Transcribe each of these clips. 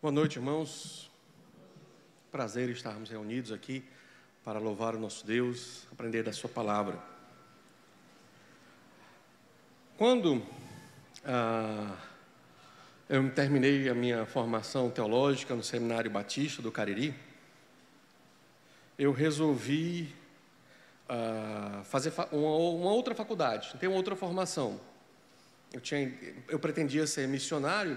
Boa noite, irmãos. Prazer estarmos reunidos aqui para louvar o nosso Deus, aprender da sua palavra. Quando eu terminei a minha formação teológica no Seminário Batista do Cariri, eu resolvi fazer uma outra faculdade, ter uma outra formação. Eu pretendia ser missionário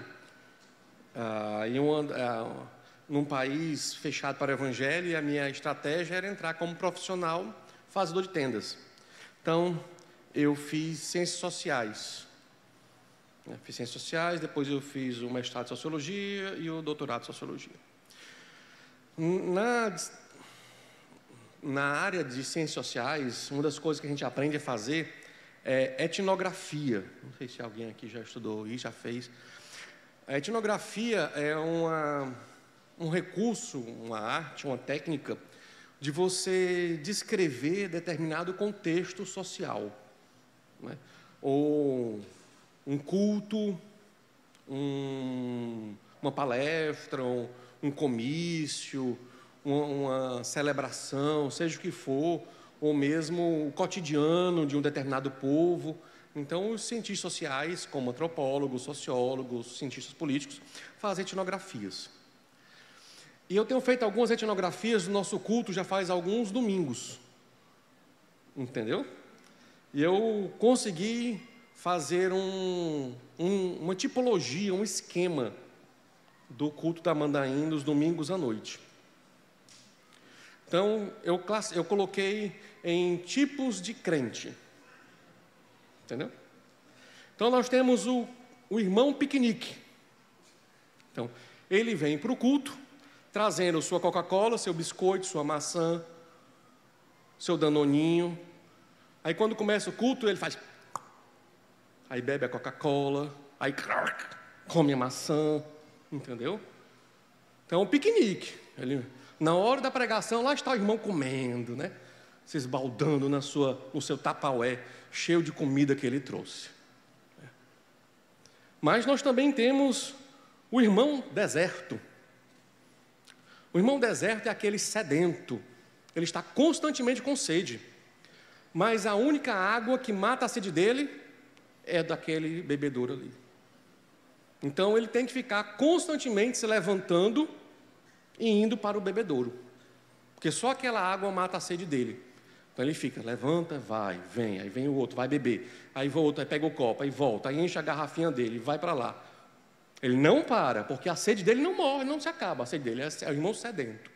num país fechado para o Evangelho, e a minha estratégia era entrar como profissional fazedor de tendas. Então, eu fiz Ciências Sociais. Fiz Ciências Sociais, depois eu fiz o mestrado de Sociologia e o doutorado de Sociologia. Na área de Ciências Sociais, uma das coisas que a gente aprende a fazer é etnografia. Não sei se alguém aqui já estudou isso, já fez. A etnografia é um recurso, uma arte, uma técnica de você descrever determinado contexto social, né? Ou um culto, uma palestra, um comício, uma celebração, seja o que for, ou mesmo o cotidiano de um determinado povo. Então, os cientistas sociais, como antropólogos, sociólogos, cientistas políticos, fazem etnografias. E eu tenho feito algumas etnografias no nosso culto já faz alguns domingos. Entendeu? E eu consegui fazer uma tipologia, um esquema do culto da Mandaim nos domingos à noite. Então, eu coloquei em tipos de crente. Entendeu? Então, nós temos o irmão piquenique. Então, ele vem para o culto, trazendo sua Coca-Cola, seu biscoito, sua maçã, seu danoninho. Aí, quando começa o culto, ele faz... Aí bebe a Coca-Cola, aí come a maçã, entendeu? Então, o piquenique. Na hora da pregação, lá está o irmão comendo, né? Se esbaldando no seu tapaué, cheio de comida que ele trouxe. Mas nós também temos o irmão deserto. O irmão deserto é aquele sedento. Ele está constantemente com sede. Mas a única água que mata a sede dele é daquele bebedouro ali. Então ele tem que ficar constantemente se levantando e indo para o bebedouro. Porque só aquela água mata a sede dele. Então ele fica, levanta, vai, vem, aí vem o outro, vai beber, aí volta, aí pega o copo, aí volta, aí enche a garrafinha dele, vai para lá. Ele não para, porque a sede dele não morre, não se acaba, a sede dele é o irmão sedento.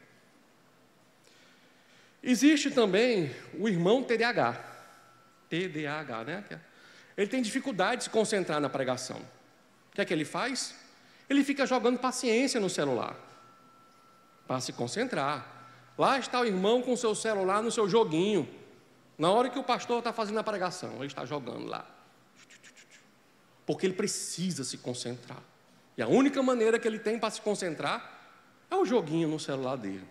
Existe também o irmão TDAH, né? Ele tem dificuldade de se concentrar na pregação. O que é que ele faz? Ele fica jogando paciência no celular, para se concentrar. Lá está o irmão com o seu celular no seu joguinho, na hora que o pastor está fazendo a pregação, ele está jogando lá. Porque ele precisa se concentrar. E a única maneira que ele tem para se concentrar é o joguinho no celular dele.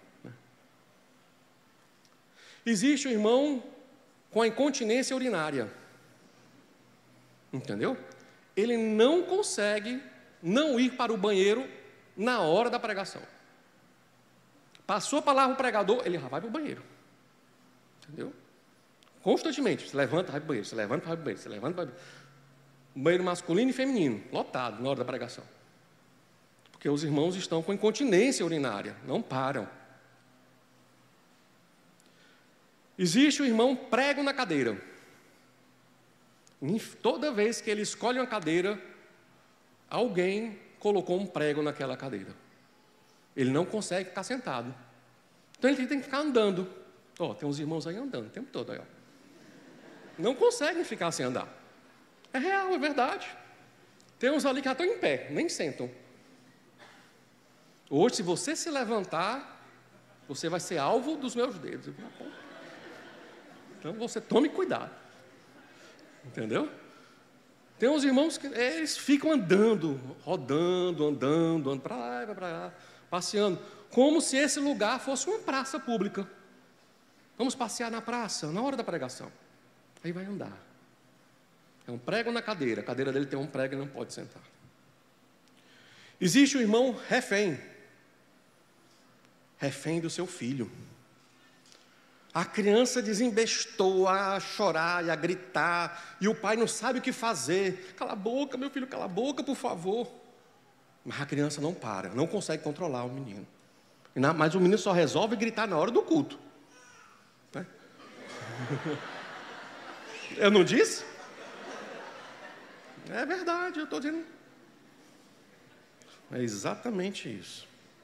Existe o irmão com a incontinência urinária. Entendeu? Ele não consegue não ir para o banheiro na hora da pregação. Passou a palavra o pregador, ele já vai para o banheiro. Entendeu? Constantemente, se levanta, vai para o banheiro, se levanta, vai para o banheiro, se levanta, vai para o banheiro. Banheiro masculino e feminino, lotado na hora da pregação. Porque os irmãos estão com incontinência urinária, não param. Existe o irmão prego na cadeira. Toda vez que ele escolhe uma cadeira, alguém colocou um prego naquela cadeira. Ele não consegue ficar sentado. Então ele tem que ficar andando. Tem uns irmãos aí andando o tempo todo. Aí, não conseguem ficar sem andar. É real, é verdade. Tem uns ali que já estão em pé, nem sentam. Hoje, se você se levantar, você vai ser alvo dos meus dedos. Então você tome cuidado. Entendeu? Tem uns irmãos que eles ficam andando, rodando, andando para lá e para lá, passeando, como se esse lugar fosse uma praça pública. Vamos passear na praça, na hora da pregação. Aí vai andar. É um prego na cadeira, a cadeira dele tem um prego e não pode sentar. Existe o irmão refém do seu filho. A criança desembestou a chorar e a gritar, e o pai não sabe o que fazer. Cala a boca, meu filho, cala a boca, por favor. Mas a criança não para, não consegue controlar o menino. Mas o menino só resolve gritar na hora do culto. Né? Eu não disse? É verdade, eu estou dizendo. É exatamente isso.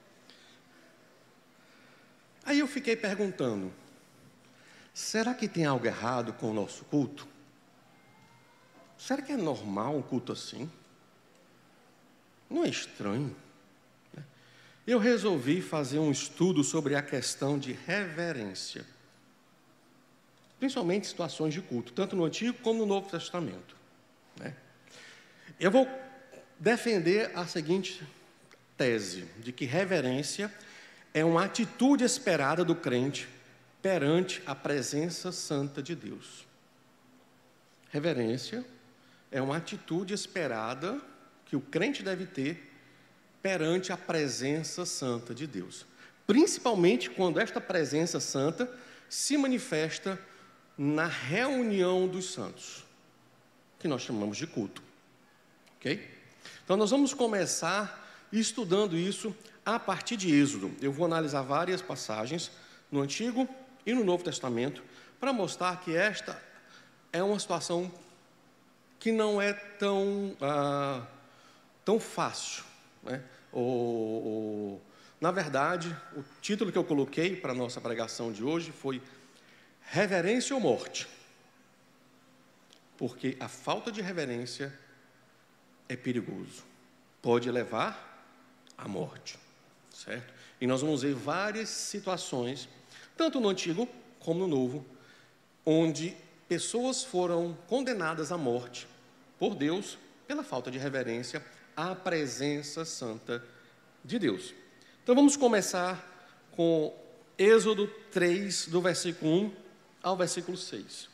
Aí eu fiquei perguntando, será que tem algo errado com o nosso culto? Será que é normal um culto assim? Não é estranho? Eu resolvi fazer um estudo sobre a questão de reverência, principalmente em situações de culto, tanto no Antigo como no Novo Testamento. Eu vou defender a seguinte tese, de que reverência é uma atitude esperada do crente perante a presença santa de Deus. Reverência é uma atitude esperada que o crente deve ter perante a presença santa de Deus, principalmente quando esta presença santa se manifesta na reunião dos santos, que nós chamamos de culto, ok? Então nós vamos começar estudando isso a partir de Êxodo. Eu vou analisar várias passagens no Antigo e no Novo Testamento para mostrar que esta é uma situação que não é tão fácil, né? Na verdade, o título que eu coloquei para a nossa pregação de hoje foi Reverência ou Morte? Porque a falta de reverência é perigoso, pode levar à morte, certo? E nós vamos ver várias situações, tanto no Antigo como no Novo, onde pessoas foram condenadas à morte por Deus pela falta de reverência à presença santa de Deus. Então vamos começar com Êxodo 3, do versículo 1 ao versículo 6.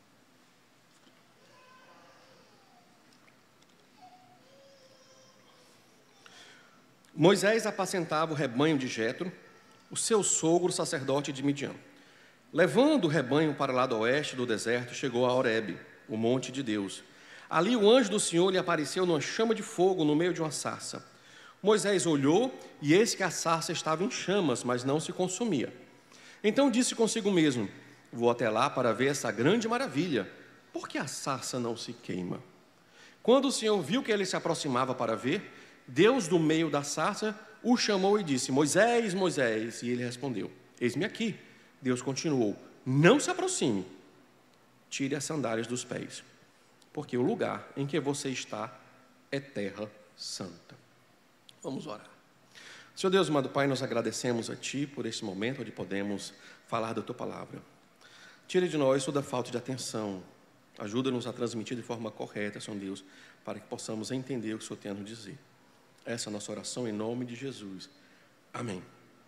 Moisés apacentava o rebanho de Jetro, o seu sogro, sacerdote de Midian. Levando o rebanho para o lado oeste do deserto, chegou a Horebe, o monte de Deus. Ali o anjo do Senhor lhe apareceu numa chama de fogo no meio de uma sarça. Moisés olhou, e eis que a sarça estava em chamas, mas não se consumia. Então disse consigo mesmo, vou até lá para ver essa grande maravilha, por que a sarça não se queima? Quando o Senhor viu que ele se aproximava para ver, Deus do meio da sarça o chamou e disse, Moisés, Moisés, e ele respondeu, eis-me aqui. Deus continuou, não se aproxime, tire as sandálias dos pés, porque o lugar em que você está é terra santa. Vamos orar. Senhor Deus, amado Pai, nós agradecemos a Ti por esse momento onde podemos falar da Tua palavra. Tire de nós toda falta de atenção, ajuda-nos a transmitir de forma correta, Senhor Deus, para que possamos entender o que o Senhor tem a nos dizer. Essa é a nossa oração em nome de Jesus. Amém.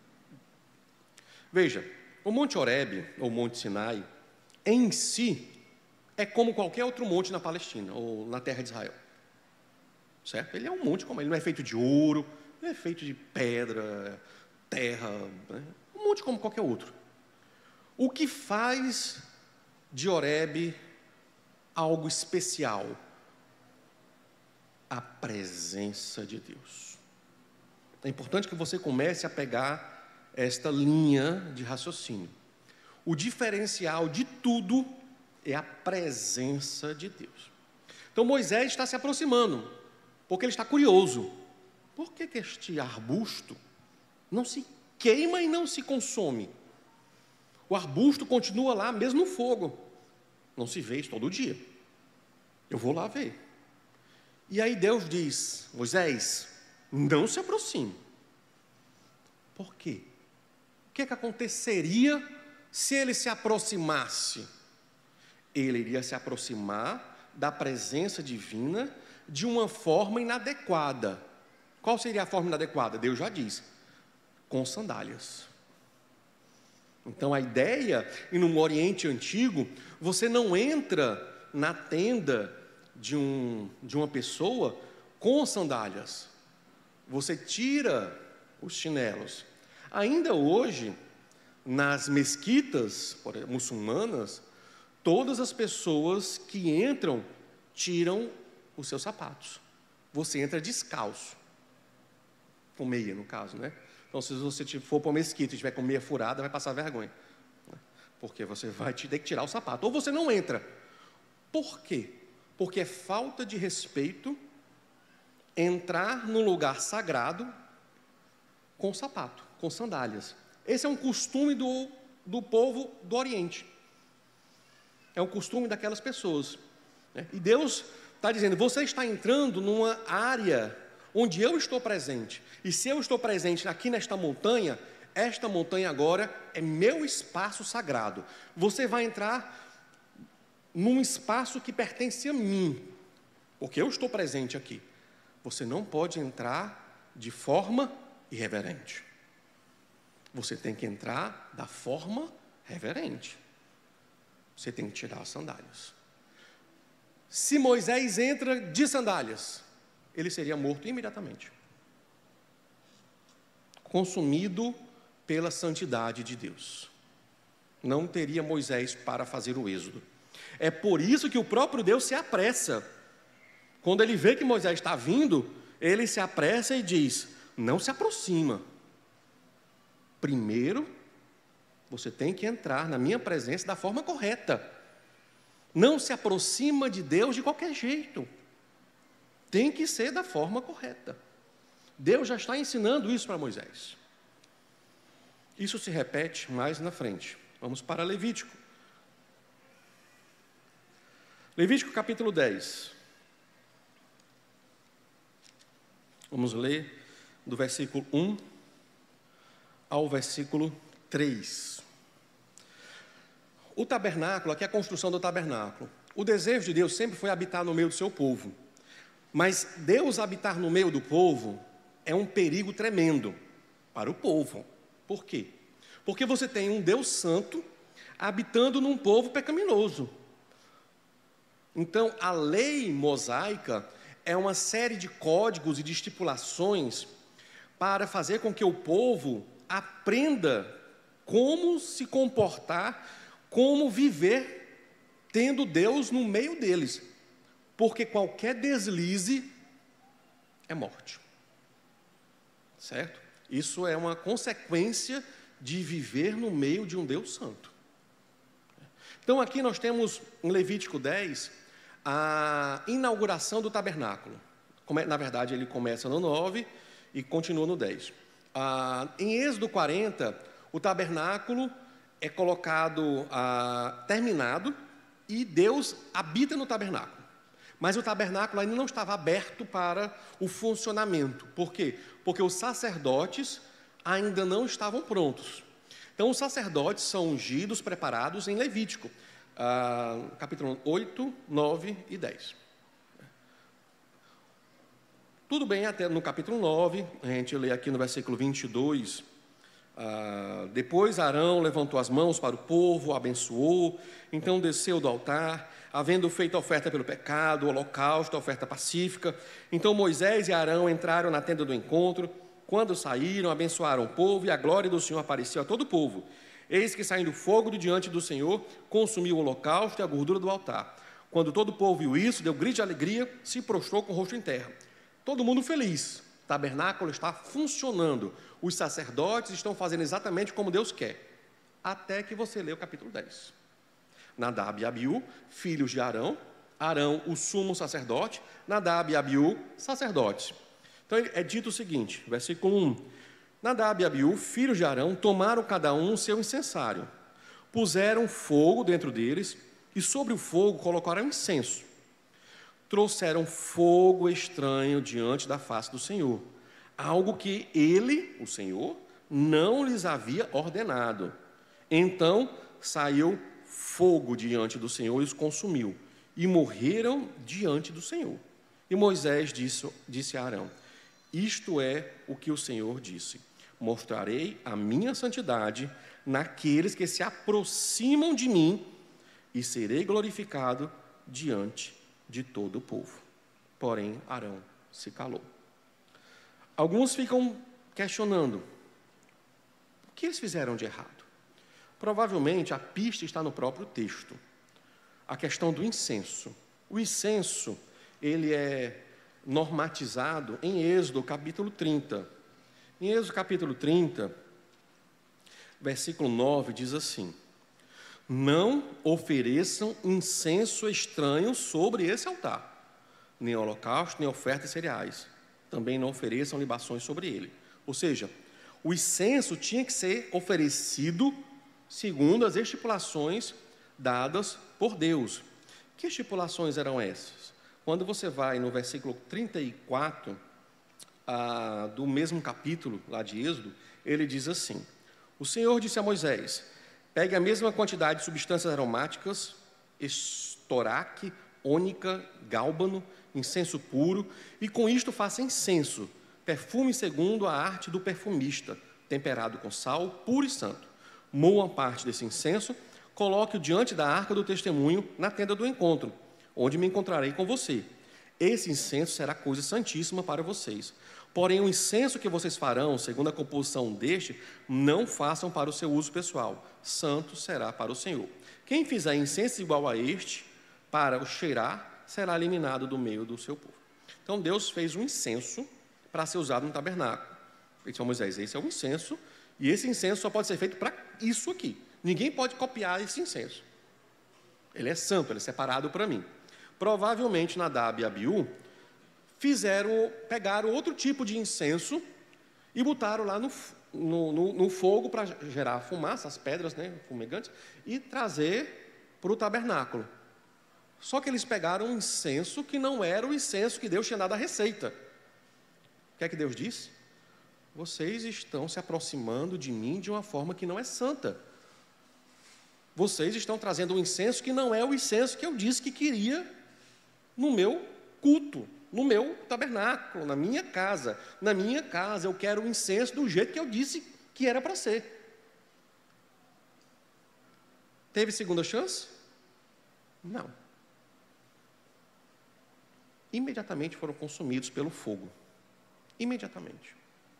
Veja, o Monte Horebe, ou Monte Sinai, em si, é como qualquer outro monte na Palestina, ou na terra de Israel. Certo? Ele é um monte, como ele não é feito de ouro, não é feito de pedra, terra, né? Um monte como qualquer outro. O que faz de Horebe algo especial? A presença de Deus. É importante que você comece a pegar esta linha de raciocínio. O diferencial de tudo é a presença de Deus. Então Moisés está se aproximando, porque ele está curioso. Por que este arbusto não se queima e não se consome? O arbusto continua lá, mesmo no fogo. Não se vê isso todo dia. Eu vou lá ver. E aí Deus diz, Moisés, não se aproxime. Por quê? O que aconteceria se ele se aproximasse? Ele iria se aproximar da presença divina de uma forma inadequada. Qual seria a forma inadequada? Deus já diz, com sandálias. Então a ideia, e no Oriente Antigo, você não entra na tenda de uma pessoa com sandálias. você tira os chinelos. Ainda hoje, nas mesquitas muçulmanas, todas as pessoas que entram tiram os seus sapatos. Você entra descalço, com meia no caso, né? Então, se você for para uma mesquita e estiver com meia furada, vai passar vergonha, porque você vai ter que tirar o sapato, ou você não entra. Por quê? Porque é falta de respeito entrar num lugar sagrado com sapato, com sandálias. Esse é um costume do povo do Oriente. É um costume daquelas pessoas, né? E Deus está dizendo, você está entrando numa área onde eu estou presente. E se eu estou presente aqui nesta montanha, esta montanha agora é meu espaço sagrado. Você vai entrar num espaço que pertence a mim, porque eu estou presente aqui. Você não pode entrar de forma irreverente. Você tem que entrar da forma reverente. Você tem que tirar as sandálias. Se Moisés entra de sandálias, ele seria morto imediatamente, consumido pela santidade de Deus. Não teria Moisés para fazer o êxodo. É por isso que o próprio Deus se apressa. Quando ele vê que Moisés está vindo, ele se apressa e diz, não se aproxima. Primeiro, você tem que entrar na minha presença da forma correta. Não se aproxima de Deus de qualquer jeito. Tem que ser da forma correta. Deus já está ensinando isso para Moisés. Isso se repete mais na frente. Vamos para Levítico. Levítico capítulo 10. Vamos ler do versículo 1 ao versículo 3. O tabernáculo, aqui é a construção do tabernáculo. O desejo de Deus sempre foi habitar no meio do seu povo. Mas Deus habitar no meio do povo é um perigo tremendo para o povo. Por quê? Porque você tem um Deus santo habitando num povo pecaminoso. Então, a lei mosaica é uma série de códigos e de estipulações para fazer com que o povo aprenda como se comportar, como viver, tendo Deus no meio deles. Porque qualquer deslize é morte. Certo? Isso é uma consequência de viver no meio de um Deus santo. Então, aqui nós temos, em Levítico 10, a inauguração do tabernáculo. Na verdade, ele começa no 9 e continua no 10. Em Êxodo 40, o tabernáculo é colocado, terminado, e Deus habita no tabernáculo. Mas o tabernáculo ainda não estava aberto para o funcionamento. Por quê? Porque os sacerdotes ainda não estavam prontos. Então, os sacerdotes são ungidos, preparados em Levítico, capítulo 8, 9 e 10. Tudo bem, até no capítulo 9, a gente lê aqui no versículo 22, depois Arão levantou as mãos para o povo, abençoou, então desceu do altar, havendo feito a oferta pelo pecado, o holocausto, a oferta pacífica. Então Moisés e Arão entraram na tenda do encontro. Quando saíram, abençoaram o povo, e a glória do Senhor apareceu a todo o povo. Eis que, saindo fogo de diante do Senhor, consumiu o holocausto e a gordura do altar. Quando todo o povo viu isso, deu grito de alegria, se prostrou com o rosto em terra. Todo mundo feliz. O tabernáculo está funcionando. Os sacerdotes estão fazendo exatamente como Deus quer. Até que você lê o capítulo 10. Nadab e Abiú, filhos de Arão. Arão, o sumo sacerdote. Nadab e Abiú, sacerdotes. Então é dito o seguinte, versículo 1. Nadab e Abiú, filhos de Arão, tomaram cada um seu incensário. Puseram fogo dentro deles e sobre o fogo colocaram incenso. Trouxeram fogo estranho diante da face do Senhor, algo que ele, o Senhor, não lhes havia ordenado. Então saiu fogo diante do Senhor e os consumiu, e morreram diante do Senhor. E Moisés disse a Arão, isto é o que o Senhor disse, mostrarei a minha santidade naqueles que se aproximam de mim, e serei glorificado diante de todo o povo. Porém, Arão se calou. Alguns ficam questionando, o que eles fizeram de errado? Provavelmente a pista está no próprio texto. A questão do incenso. O incenso, ele é normatizado em Êxodo capítulo 30. Em Êxodo capítulo 30, versículo 9, diz assim: não ofereçam incenso estranho sobre esse altar, nem holocausto, nem oferta de cereais. Também não ofereçam libações sobre ele. Ou seja, o incenso tinha que ser oferecido segundo as estipulações dadas por Deus. Que estipulações eram essas? Quando você vai no versículo 34 do mesmo capítulo lá de Êxodo, ele diz assim: o Senhor disse a Moisés: pegue a mesma quantidade de substâncias aromáticas, estoraque, ônica, gálbano, incenso puro, e com isto faça incenso, perfume segundo a arte do perfumista, temperado com sal, puro e santo. Moa uma parte desse incenso, coloque-o diante da arca do testemunho na tenda do encontro, onde me encontrarei com você. Esse incenso será coisa santíssima para vocês. Porém, o incenso que vocês farão, segundo a composição deste, não façam para o seu uso pessoal. Santo será para o Senhor. Quem fizer incenso igual a este, para o cheirar, será eliminado do meio do seu povo. Então, Deus fez um incenso para ser usado no tabernáculo. Ele disse a Moisés: esse é o incenso, e esse incenso só pode ser feito para isso aqui. Ninguém pode copiar esse incenso. Ele é santo, ele é separado para mim. Provavelmente Nadab e Abiú pegaram outro tipo de incenso e botaram lá no fogo para gerar fumaça, as pedras, né, fumegantes, e trazer para o tabernáculo. Só que eles pegaram um incenso que não era o incenso que Deus tinha dado a receita. O que é que Deus disse? Vocês estão se aproximando de mim de uma forma que não é santa. Vocês estão trazendo um incenso que não é o incenso que eu disse que queria no meu culto, no meu tabernáculo, na minha casa. Na minha casa eu quero o incenso do jeito que eu disse que era para ser. Teve segunda chance? Não. Imediatamente foram consumidos pelo fogo. Imediatamente.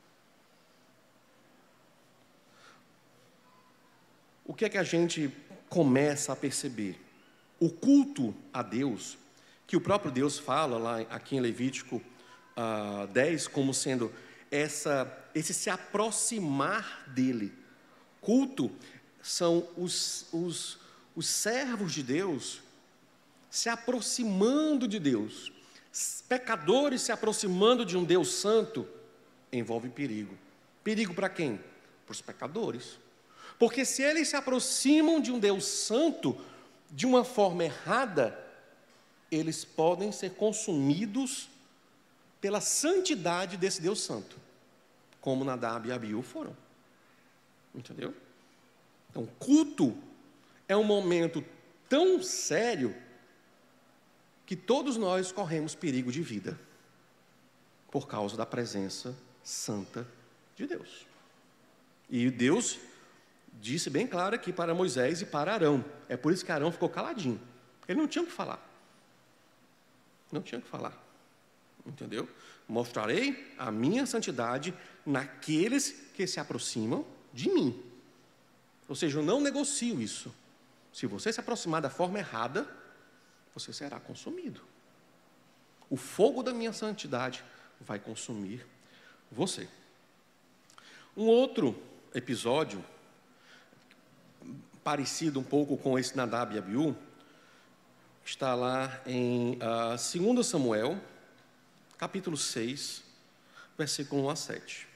O que é que a gente começa a perceber? O culto a Deus, que o próprio Deus fala lá aqui em Levítico 10, como sendo esse se aproximar dele. Culto são os servos de Deus se aproximando de Deus. Pecadores se aproximando de um Deus santo envolve perigo. Perigo para quem? Para os pecadores. Porque se eles se aproximam de um Deus santo de uma forma errada, eles podem ser consumidos pela santidade desse Deus santo, como Nadab e Abiú foram. Entendeu? Então, culto é um momento tão sério que todos nós corremos perigo de vida por causa da presença santa de Deus. E Deus disse bem claro aqui para Moisés e para Arão. É por isso que Arão ficou caladinho. Ele não tinha o que falar. Não tinha o que falar. Entendeu? Mostrarei a minha santidade naqueles que se aproximam de mim. Ou seja, eu não negocio isso. Se você se aproximar da forma errada, você será consumido. O fogo da minha santidade vai consumir você. Um outro episódio, parecido um pouco com esse Nadab e Abiú, está lá em 2 Samuel, capítulo 6, versículo 1 a 7.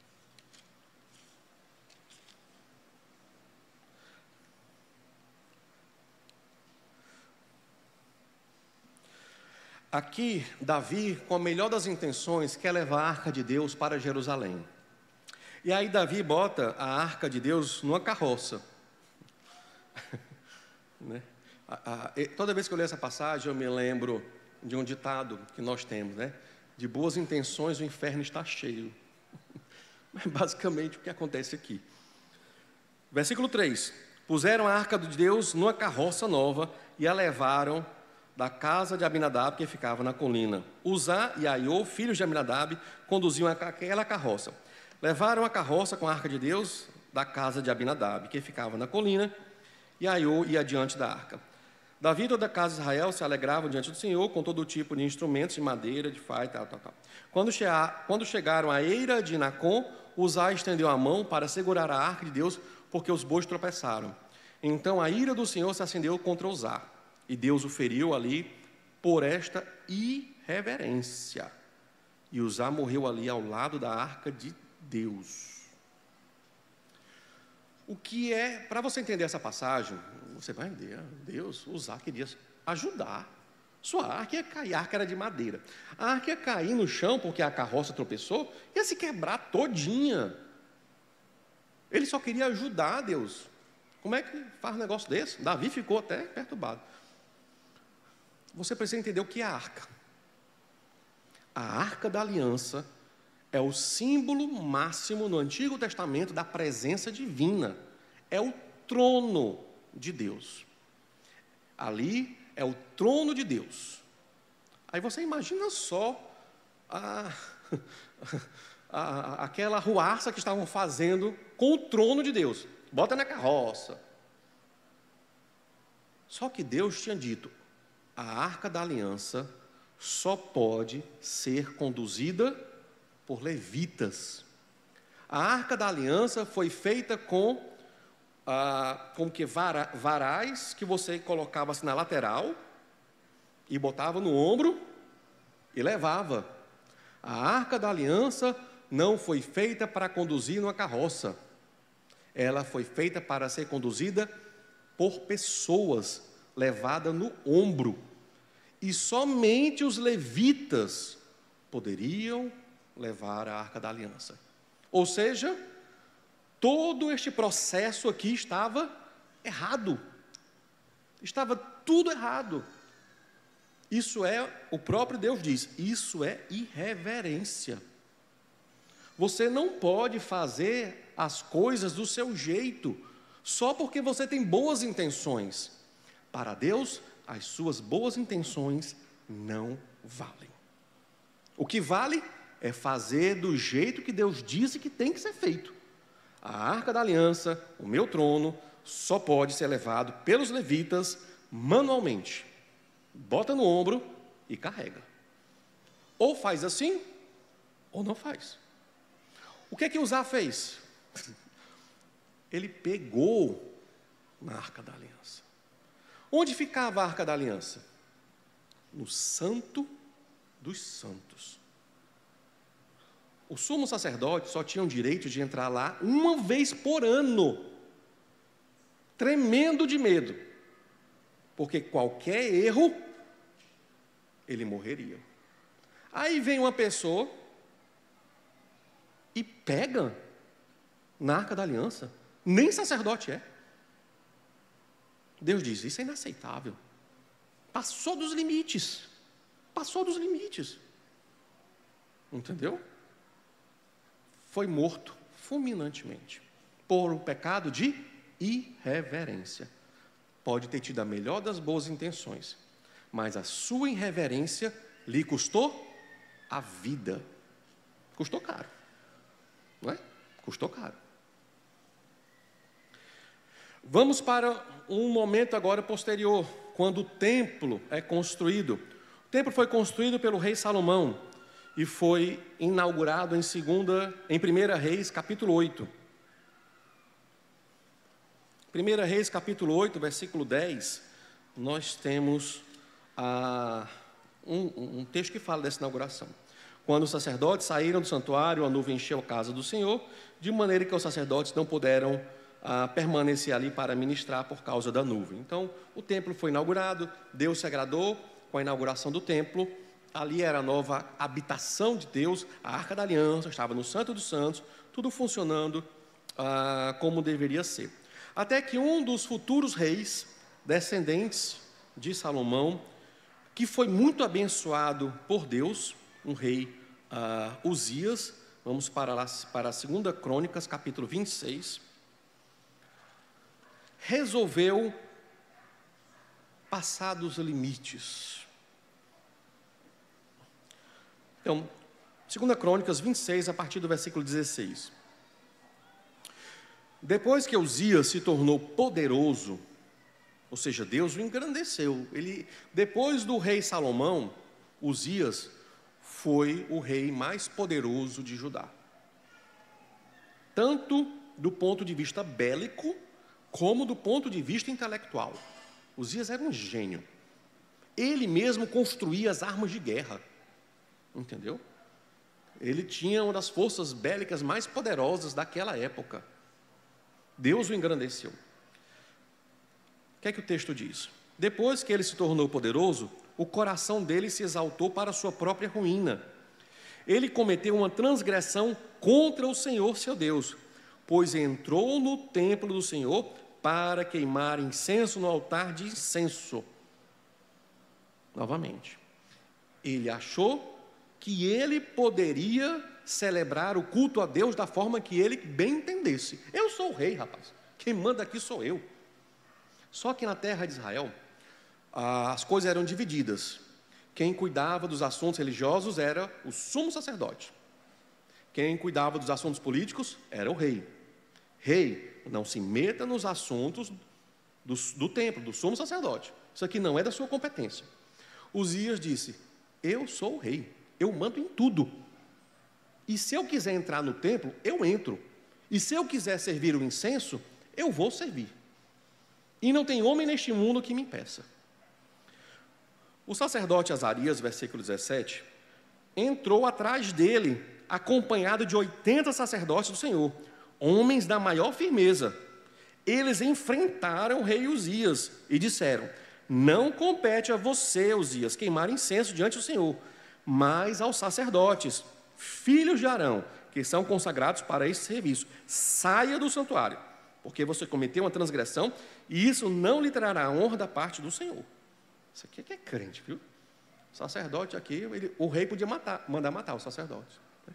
Aqui, Davi, com a melhor das intenções, quer levar a arca de Deus para Jerusalém. E aí Davi bota a arca de Deus numa carroça. Né? Toda vez que eu leio essa passagem, eu me lembro de um ditado que nós temos, né? De boas intenções o inferno está cheio. Mas basicamente o que acontece aqui. Versículo 3. Puseram a arca de Deus numa carroça nova e a levaram da casa de Abinadab, que ficava na colina. Uzá e Aiô, filhos de Abinadab, conduziam aquela carroça. Levaram a carroça com a arca de Deus da casa de Abinadab, que ficava na colina, e Aiô ia diante da arca. Davi e toda a casa de Israel se alegravam diante do Senhor com todo tipo de instrumentos de madeira, de faia, tal. Quando chegaram à eira de Nacon, Uzá estendeu a mão para segurar a arca de Deus, porque os bois tropeçaram. Então a ira do Senhor se acendeu contra Uzá, e Deus o feriu ali por esta irreverência. E Uzá morreu ali ao lado da arca de Deus. O que é, para você entender essa passagem, você vai entender, Deus, Uzá queria ajudar. Sua arca ia cair, a arca era de madeira. A arca ia cair no chão, porque a carroça tropeçou, ia se quebrar todinha. Ele só queria ajudar Deus. Como é que faz um negócio desse? Davi ficou até perturbado. Você precisa entender o que é a arca. A arca da aliança é o símbolo máximo no Antigo Testamento da presença divina. É o trono de Deus. Ali é o trono de Deus. Aí você imagina só aquela arruaça que estavam fazendo com o trono de Deus. Bota na carroça. Só que Deus tinha dito, a arca da aliança só pode ser conduzida por levitas. A arca da aliança foi feita com varais que você colocava assim na lateral e botava no ombro e levava. A arca da aliança não foi feita para conduzir numa carroça. Ela foi feita para ser conduzida por pessoas, levada no ombro. E somente os levitas poderiam levar a arca da aliança. Ou seja, todo este processo aqui estava errado. Estava tudo errado. Isso é, o próprio Deus diz, isso é irreverência. Você não pode fazer as coisas do seu jeito, só porque você tem boas intenções. Para Deus, as suas boas intenções não valem. O que vale é fazer do jeito que Deus disse que tem que ser feito. A arca da aliança, o meu trono, só pode ser levado pelos levitas manualmente. Bota no ombro e carrega. Ou faz assim, ou não faz. O que é que Uzá fez? Ele pegou na arca da aliança. Onde ficava a arca da aliança? No Santo dos Santos. O sumo sacerdote só tinha o direito de entrar lá uma vez por ano, tremendo de medo, porque qualquer erro, ele morreria. Aí vem uma pessoa e pega na arca da aliança, nem sacerdote é. Deus diz, isso é inaceitável. Passou dos limites. Passou dos limites. Entendeu? Foi morto fulminantemente por um pecado de irreverência. Pode ter tido a melhor das boas intenções, mas a sua irreverência lhe custou a vida. Custou caro. Não é? Custou caro. Vamos para um momento agora posterior, quando o templo é construído. O templo foi construído pelo rei Salomão e foi inaugurado em 1 Reis, capítulo 8. 1 Reis, capítulo 8, versículo 10, nós temos um texto que fala dessa inauguração. Quando os sacerdotes saíram do santuário, a nuvem encheu a casa do Senhor, de maneira que os sacerdotes não puderam permanecer ali para ministrar por causa da nuvem. Então, o templo foi inaugurado, Deus se agradou com a inauguração do templo, ali era a nova habitação de Deus, a Arca da Aliança, estava no Santo dos Santos, tudo funcionando como deveria ser. Até que um dos futuros reis, descendentes de Salomão, que foi muito abençoado por Deus, um rei Uzias, vamos para 2 Crônicas, capítulo 26, resolveu passados limites. Então, 2 Crônicas 26, a partir do versículo 16. Depois que Uzias se tornou poderoso, ou seja, Deus o engrandeceu. Depois do rei Salomão, Uzias foi o rei mais poderoso de Judá. Tanto do ponto de vista bélico, como do ponto de vista intelectual. Uzias era um gênio. Ele mesmo construía as armas de guerra. Entendeu? Ele tinha uma das forças bélicas mais poderosas daquela época. Deus o engrandeceu. O que é que o texto diz? Depois que ele se tornou poderoso, o coração dele se exaltou para a sua própria ruína. Ele cometeu uma transgressão contra o Senhor seu Deus, pois entrou no templo do Senhor para queimar incenso no altar de incenso. Novamente, ele achou que ele poderia celebrar o culto a Deus da forma que ele bem entendesse. Eu sou o rei, rapaz. Quem manda aqui sou eu. Só que na terra de Israel, as coisas eram divididas. Quem cuidava dos assuntos religiosos era o sumo sacerdote. Quem cuidava dos assuntos políticos era o rei. Rei, não se meta nos assuntos do templo, do sumo sacerdote. Isso aqui não é da sua competência. Uzias disse: eu sou o rei, eu mando em tudo. E se eu quiser entrar no templo, eu entro. E se eu quiser servir o incenso, eu vou servir. E não tem homem neste mundo que me impeça. O sacerdote Azarias, versículo 17, entrou atrás dele, acompanhado de 80 sacerdotes do Senhor, homens da maior firmeza. Eles enfrentaram o rei Uzias e disseram: não compete a você, Uzias, queimar incenso diante do Senhor, mas aos sacerdotes, filhos de Arão, que são consagrados para esse serviço. Saia do santuário, porque você cometeu uma transgressão e isso não lhe trará a honra da parte do Senhor. Isso aqui é que é crente, viu? O sacerdote aqui, o rei podia mandar matar o sacerdote.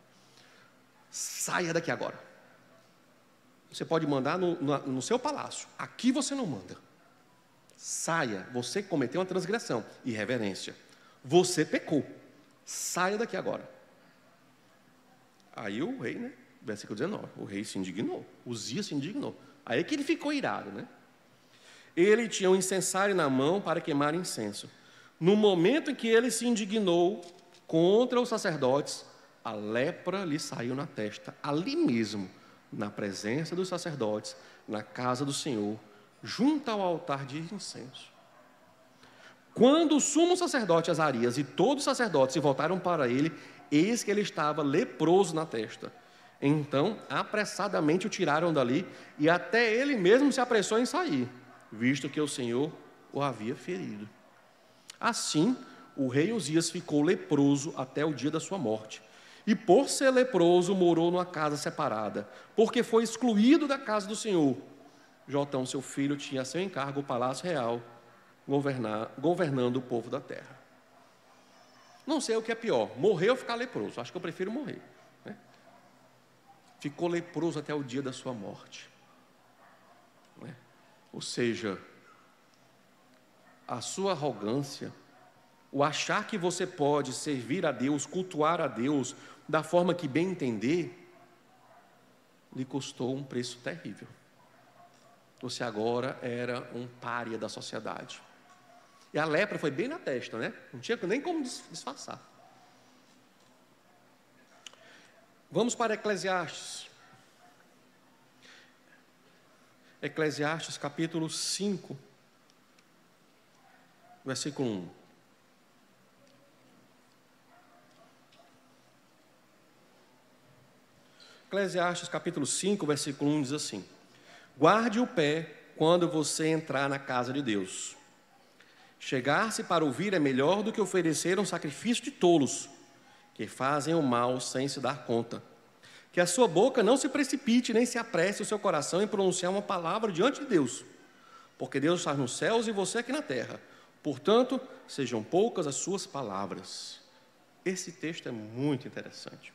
Saia daqui agora. Você pode mandar no seu palácio. Aqui você não manda. Saia, você cometeu uma transgressão, irreverência. Você pecou. Saia daqui agora. Aí o rei, versículo 19, o rei se indignou. Uzias se indignou. Aí é que ele ficou irado, Ele tinha um incensário na mão para queimar incenso. No momento em que ele se indignou contra os sacerdotes, a lepra lhe saiu na testa, ali mesmo, na presença dos sacerdotes, na casa do Senhor, junto ao altar de incenso. Quando o sumo sacerdote Azarias e todos os sacerdotes se voltaram para ele, eis que ele estava leproso na testa. Então, apressadamente o tiraram dali, e até ele mesmo se apressou em sair, visto que o Senhor o havia ferido. Assim, o rei Uzias ficou leproso até o dia da sua morte. E por ser leproso, morou numa casa separada, porque foi excluído da casa do Senhor. Jotão, seu filho, tinha a seu encargo o palácio real, governando o povo da terra. Não sei o que é pior, morrer ou ficar leproso. Acho que eu prefiro morrer. Ficou leproso até o dia da sua morte. Ou seja, a sua arrogância, o achar que você pode servir a Deus, cultuar a Deus da forma que bem entender, lhe custou um preço terrível. Você agora era um pária da sociedade. E a lepra foi bem na testa, Não tinha nem como disfarçar. Vamos para Eclesiastes. Eclesiastes capítulo 5, versículo 1. Eclesiastes capítulo 5, versículo 1 diz assim: guarde o pé quando você entrar na casa de Deus. Chegar-se para ouvir é melhor do que oferecer um sacrifício de tolos, que fazem o mal sem se dar conta. Que a sua boca não se precipite, nem se apresse o seu coração em pronunciar uma palavra diante de Deus, porque Deus está nos céus e você aqui na terra. Portanto, sejam poucas as suas palavras. Esse texto é muito interessante.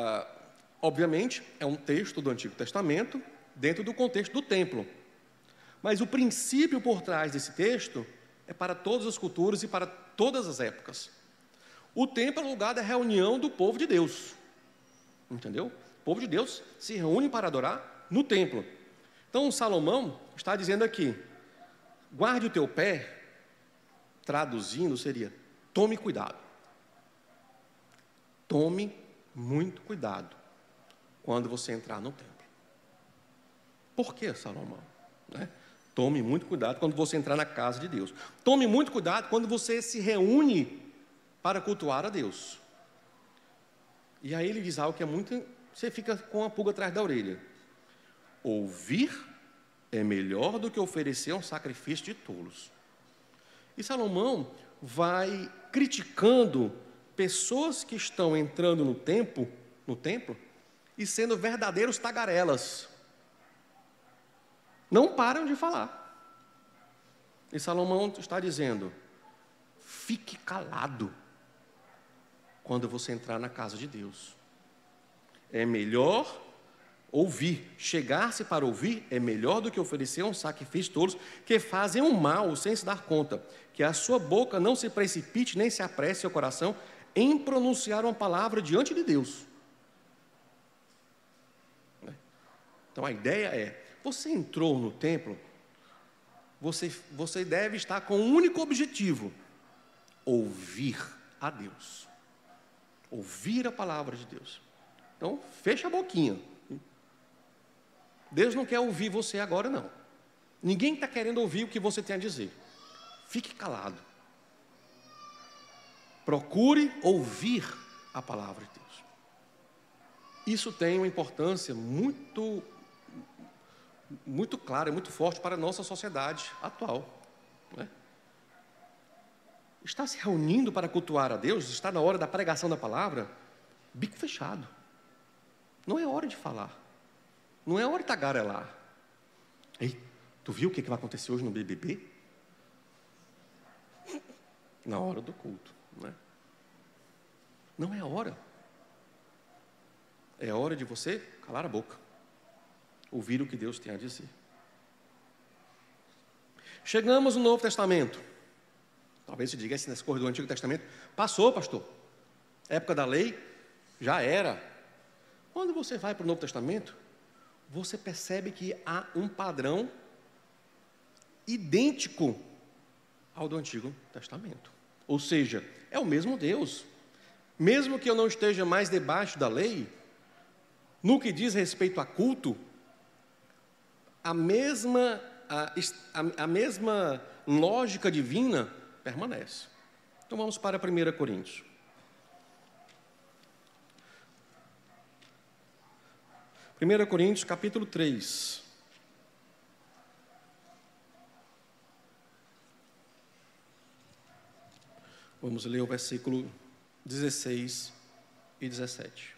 Obviamente, é um texto do Antigo Testamento, dentro do contexto do templo. Mas o princípio por trás desse texto é para todas as culturas e para todas as épocas. O templo é o lugar da reunião do povo de Deus. Entendeu? O povo de Deus se reúne para adorar no templo. Então, Salomão está dizendo aqui, guarde o teu pé, traduzindo seria, tome cuidado. Tome muito cuidado quando você entrar no templo. Por que, Salomão? Tome muito cuidado quando você entrar na casa de Deus. Tome muito cuidado quando você se reúne para cultuar a Deus. E aí ele diz algo que é muito... Você fica com a pulga atrás da orelha. Ouvir é melhor do que oferecer um sacrifício de tolos. E Salomão vai criticando pessoas que estão entrando no templo e sendo verdadeiros tagarelas. Não param de falar. E Salomão está dizendo, fique calado quando você entrar na casa de Deus. É melhor ouvir, chegar-se para ouvir é melhor do que oferecer um sacrifício de tolos que fazem o mal sem se dar conta. Que a sua boca não se precipite nem se apresse seu coração em pronunciar uma palavra diante de Deus. Então a ideia é, você entrou no templo, você deve estar com um único objetivo, ouvir a Deus. Ouvir a palavra de Deus. Então, fecha a boquinha. Deus não quer ouvir você agora, não. Ninguém está querendo ouvir o que você tem a dizer. Fique calado. Procure ouvir a palavra de Deus. Isso tem uma importância muito clara, muito forte para a nossa sociedade atual. Está se reunindo para cultuar a Deus, está na hora da pregação da palavra, bico fechado. Não é hora de falar. Não é hora de tagarelar. Ei, tu viu o que vai acontecer hoje no BBB? Na hora do culto. Não é hora. É hora de você calar a boca. Ouvir o que Deus tem a dizer. Chegamos no Novo Testamento. Talvez se diga assim, nesse corredor do Antigo Testamento. Passou, pastor. Época da lei, já era. Quando você vai para o Novo Testamento, você percebe que há um padrão idêntico ao do Antigo Testamento. Ou seja, é o mesmo Deus. Mesmo que eu não esteja mais debaixo da lei, no que diz respeito a culto, a mesma lógica divina permanece. Então vamos para 1 Coríntios. 1 Coríntios, capítulo 3. Vamos ler o versículo 16 e 17.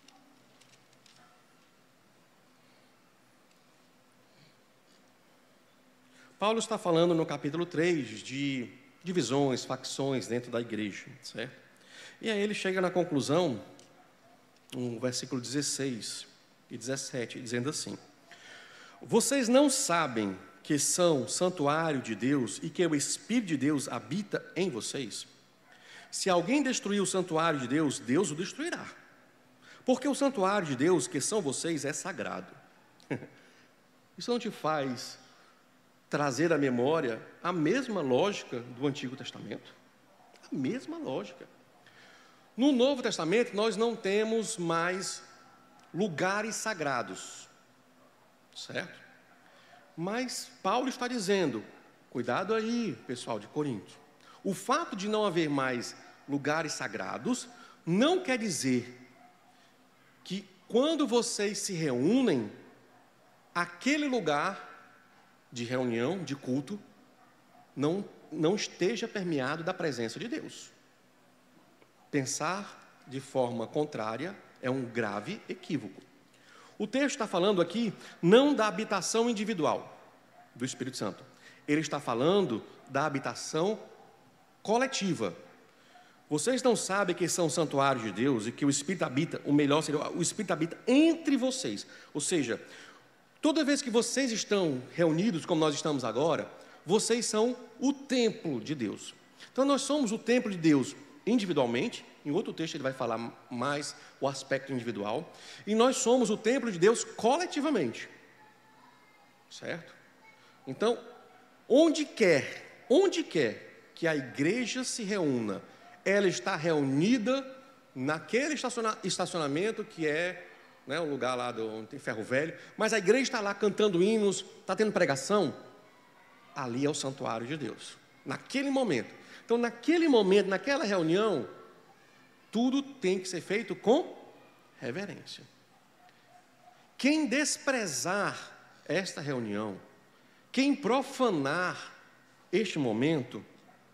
Paulo está falando no capítulo 3 de divisões, facções dentro da igreja, certo? E aí ele chega na conclusão, no versículo 16 e 17, dizendo assim: vocês não sabem que são santuário de Deus e que o Espírito de Deus habita em vocês? Se alguém destruir o santuário de Deus, Deus o destruirá. Porque o santuário de Deus, que são vocês, é sagrado. Isso não te faz trazer à memória a mesma lógica do Antigo Testamento? A mesma lógica. No Novo Testamento, nós não temos mais lugares sagrados, certo? Mas Paulo está dizendo, cuidado aí, pessoal de Corinto. O fato de não haver mais lugares sagrados não quer dizer que quando vocês se reúnem, aquele lugar de reunião, de culto, não esteja permeado da presença de Deus. Pensar de forma contrária é um grave equívoco. O texto está falando aqui não da habitação individual do Espírito Santo. Ele está falando da habitação coletiva. Vocês não sabem que são santuários de Deus e que o Espírito habita, o melhor seria, o Espírito habita entre vocês. Ou seja, Toda vez que vocês estão reunidos, como nós estamos agora, vocês são o templo de Deus. Então, nós somos o templo de Deus individualmente. Em outro texto ele vai falar mais o aspecto individual. E nós somos o templo de Deus coletivamente. Certo? Então, onde quer que a igreja se reúna, ela está reunida naquele estacionamento que é, né, o lugar lá onde tem ferro velho, mas a igreja está lá cantando hinos, está tendo pregação, ali é o santuário de Deus, naquele momento. Então, naquele momento, naquela reunião, tudo tem que ser feito com reverência. Quem desprezar esta reunião, quem profanar este momento,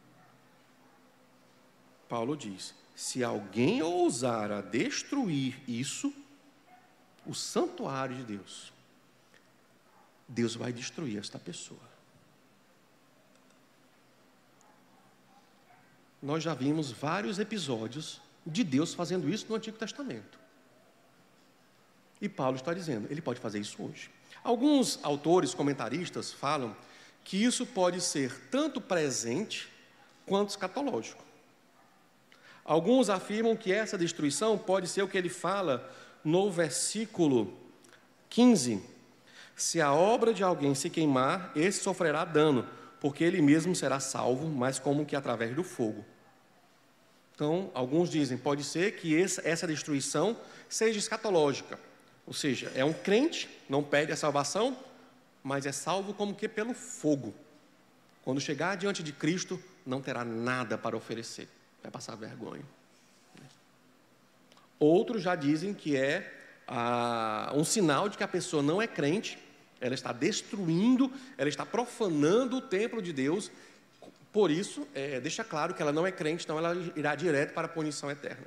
Paulo diz, se alguém ousar a destruir isso, o santuário de Deus, Deus vai destruir esta pessoa. Nós já vimos vários episódios de Deus fazendo isso no Antigo Testamento. E Paulo está dizendo, ele pode fazer isso hoje. Alguns autores, comentaristas, falam que isso pode ser tanto presente quanto escatológico. Alguns afirmam que essa destruição pode ser o que ele fala no versículo 15. Se a obra de alguém se queimar, esse sofrerá dano, porque ele mesmo será salvo, mas como que através do fogo. Então, alguns dizem, pode ser que essa destruição seja escatológica. Ou seja, é um crente, não perde a salvação, mas é salvo como que pelo fogo. Quando chegar diante de Cristo, não terá nada para oferecer. Vai passar vergonha. Outros já dizem que é um sinal de que a pessoa não é crente, ela está destruindo, ela está profanando o templo de Deus. Por isso, deixa claro que ela não é crente, então ela irá direto para a punição eterna.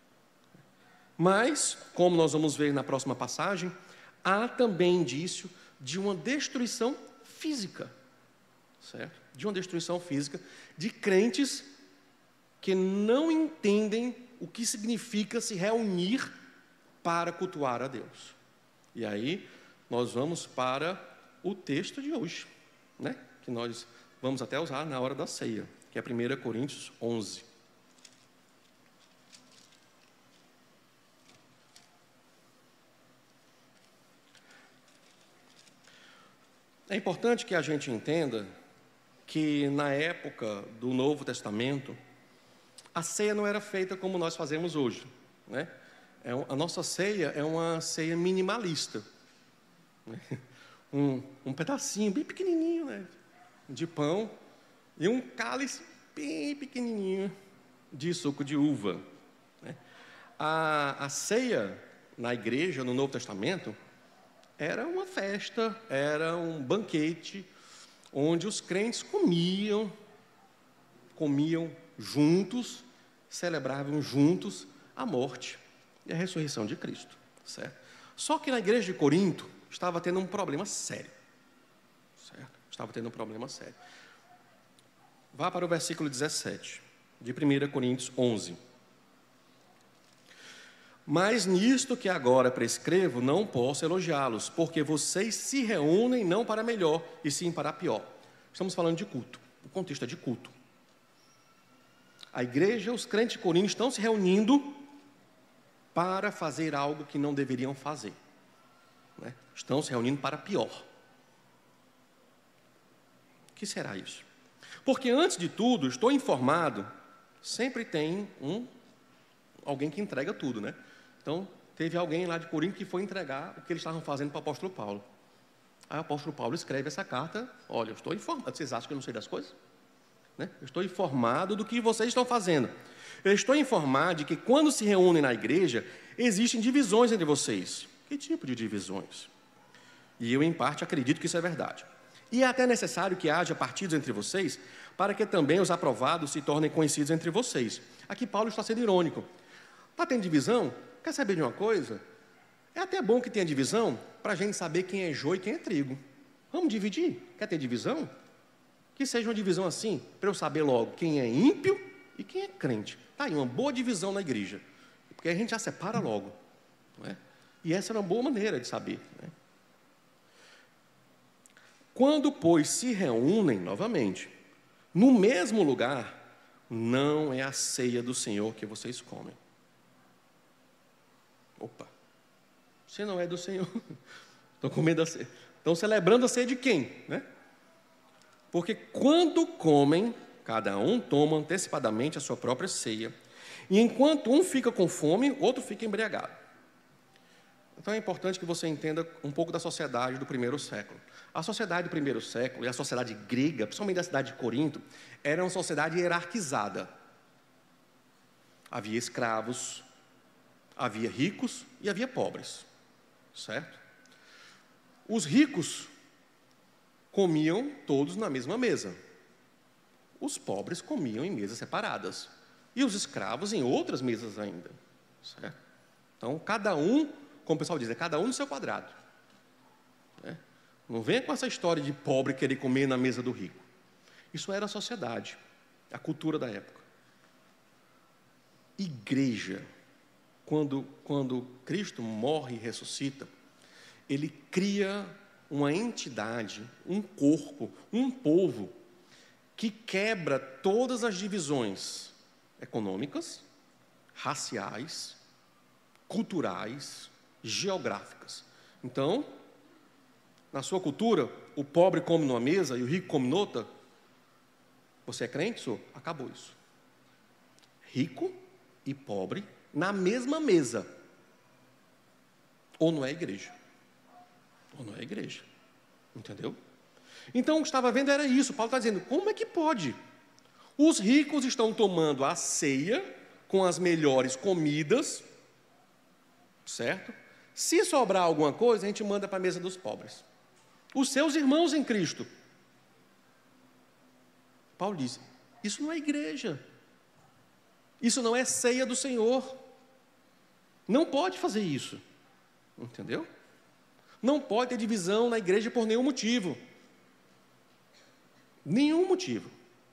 Mas, como nós vamos ver na próxima passagem, há também indício de uma destruição física, certo? De uma destruição física de crentes que não entendem o que significa se reunir para cultuar a Deus. E aí, nós vamos para o texto de hoje, né? Que nós vamos até usar na hora da ceia, que é 1 Coríntios 11. É importante que a gente entenda que na época do Novo Testamento, a ceia não era feita como nós fazemos hoje, né? A nossa ceia é uma ceia minimalista, né? Um pedacinho bem pequenininho, né, de pão e um cálice bem pequenininho de suco de uva, né? A ceia na igreja, no Novo Testamento, era uma festa, era um banquete, onde os crentes comiam juntos, celebravam juntos a morte e a ressurreição de Cristo, certo? Só que na igreja de Corinto estava tendo um problema sério, certo? Estava tendo um problema sério. Vá para o versículo 17, de 1 Coríntios 11. Mas nisto que agora prescrevo, não posso elogiá-los, porque vocês se reúnem não para melhor, e sim para pior. Estamos falando de culto, o contexto é de culto. A igreja, os crentes de Corinto estão se reunindo para fazer algo que não deveriam fazer, né? Estão se reunindo para pior. O que será isso? Porque antes de tudo, estou informado, sempre tem alguém que entrega tudo, né? Então, teve alguém lá de Corinto que foi entregar o que eles estavam fazendo para o apóstolo Paulo. Aí o apóstolo Paulo escreve essa carta, olha, eu estou informado, vocês acham que eu não sei das coisas? Né? Eu estou informado do que vocês estão fazendo. Eu estou informado de que quando se reúnem na igreja, existem divisões entre vocês. Que tipo de divisões? E eu, em parte, acredito que isso é verdade. E é até necessário que haja partidos entre vocês, para que também os aprovados se tornem conhecidos entre vocês. Aqui Paulo está sendo irônico. Está tendo divisão? Quer saber de uma coisa? É até bom que tenha divisão, para a gente saber quem é joio e quem é trigo. Vamos dividir? Quer ter divisão? Que seja uma divisão assim, para eu saber logo quem é ímpio e quem é crente. Está aí uma boa divisão na igreja, porque a gente já separa logo, não é? E essa é uma boa maneira de saber, né? Quando, pois, se reúnem novamente, no mesmo lugar, não é a ceia do Senhor que vocês comem. Opa, você não é do Senhor. Estão comendo a ceia. Estão celebrando a ceia de quem, né? Porque quando comem, cada um toma antecipadamente a sua própria ceia. E enquanto um fica com fome, outro fica embriagado. Então é importante que você entenda um pouco da sociedade do primeiro século. A sociedade do primeiro século e a sociedade grega, principalmente da cidade de Corinto, era uma sociedade hierarquizada. Havia escravos, havia ricos e havia pobres, certo? Os ricos comiam todos na mesma mesa. Os pobres comiam em mesas separadas. E os escravos em outras mesas ainda, certo? Então, cada um, como o pessoal diz, cada um no seu quadrado. Né? Não venha com essa história de pobre querer comer na mesa do rico. Isso era a sociedade, a cultura da época. Igreja, quando Cristo morre e ressuscita, Ele cria uma entidade, um corpo, um povo, que quebra todas as divisões econômicas, raciais, culturais, geográficas. Então, na sua cultura, o pobre come numa mesa e o rico come noutra. Você é crente, senhor? Acabou isso. Rico e pobre na mesma mesa. Ou não é igreja. Ou não é igreja. Entendeu? Então, o que estava vendo era isso. Paulo está dizendo, como é que pode? Os ricos estão tomando a ceia com as melhores comidas, certo? Se sobrar alguma coisa, a gente manda para a mesa dos pobres. Os seus irmãos em Cristo. Paulo diz, isso não é igreja. Isso não é ceia do Senhor. Não pode fazer isso. Entendeu? Não pode ter divisão na igreja por nenhum motivo. Nenhum motivo.